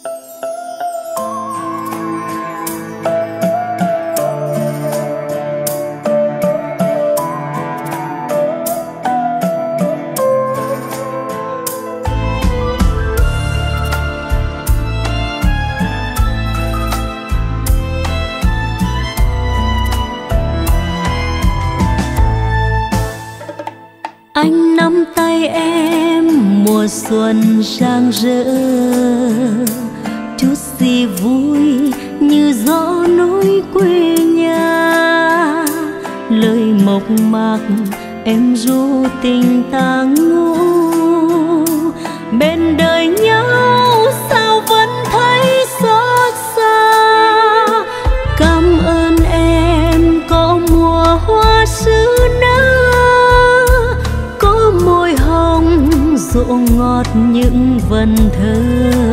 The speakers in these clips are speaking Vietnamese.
Anh nắm tay em mùa xuân rạng rỡ, chút gì vui như gió núi quê nhà. Lời mộc mạc em ru tình ta ngủ, bên đời nhau sao vẫn thấy xót xa. Cảm ơn em có mùa hoa sứ nở, có môi hồng dỗ ngọt những vần thơ.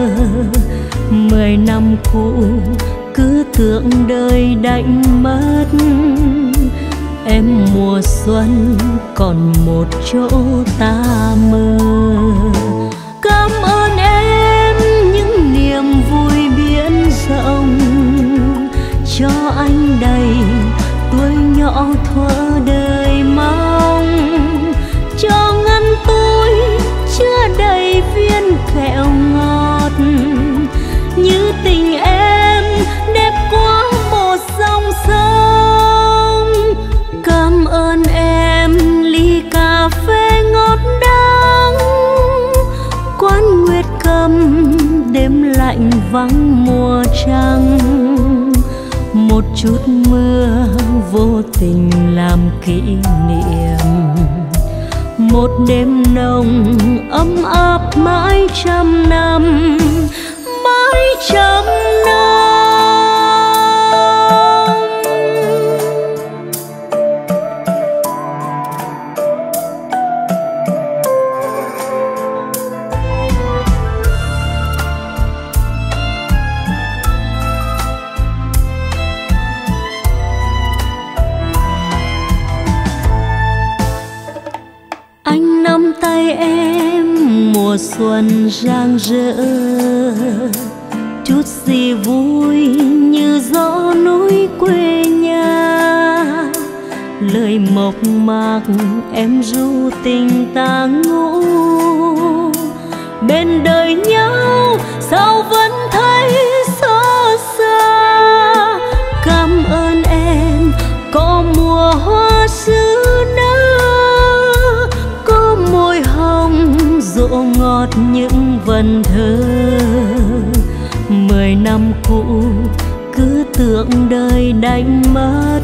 10 năm cũ cứ tưởng đời đánh mất, em mùa xuân còn một chỗ ta mơ. Cảm ơn em những niềm vui biển rộng, cho anh đầy tuổi nhỏ thuở đời mong. Cho ngăn tôi chứa đầy viên kẹo ngọt, như tình em đẹp quá một dòng sông. Cảm ơn em ly cà phê ngọt đắng, quán nguyệt cầm đêm lạnh vắng mùa trăng. Một chút mưa vô tình làm kỷ niệm, một đêm nồng ấm áp mãi trăm năm, mãi trăm năm. Anh nắm tay em mùa xuân rạng rỡ, chút gì vui như gió núi quê nhà. Lời mộc mạc em ru tình ta ngủ, bên đời nhau sao vẫn thấy xót xa. Cảm ơn em có mùa hoa sứ nở, có môi hồng dỗ ngọt những vần thơ. 10 năm cũ cứ tưởng đời đánh mất,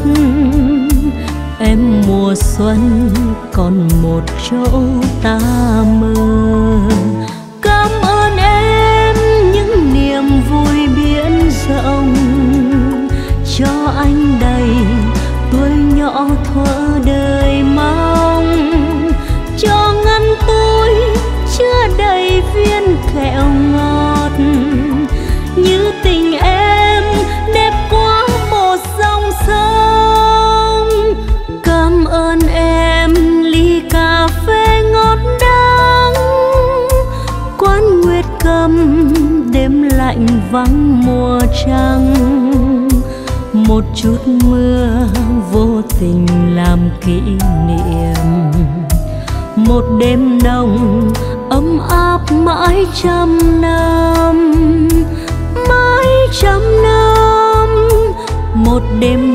em mùa xuân còn một chỗ ta mơ. Cảm ơn em những niềm vui biển rộng, cho anh đầy tuổi nhỏ thuở đời mong. Cho ngăn tôi chứa đầy viên kẹo ngọt, như tình em đẹp quá một dòng sông. Cảm ơn em ly cà phê ngọt đắng, quán nguyệt cầm đêm lạnh vắng mùa trăng. Một chút mưa vô tình làm kỷ niệm, một đêm nồng ấm áp mãi trăm năm, mãi trăm năm. Một đêm